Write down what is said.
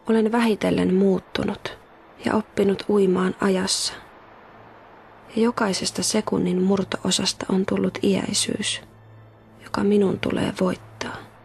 Olen vähitellen muuttunut ja oppinut uimaan ajassa. Ja jokaisesta sekunnin murto-osasta on tullut iäisyys, joka minun tulee voittaa.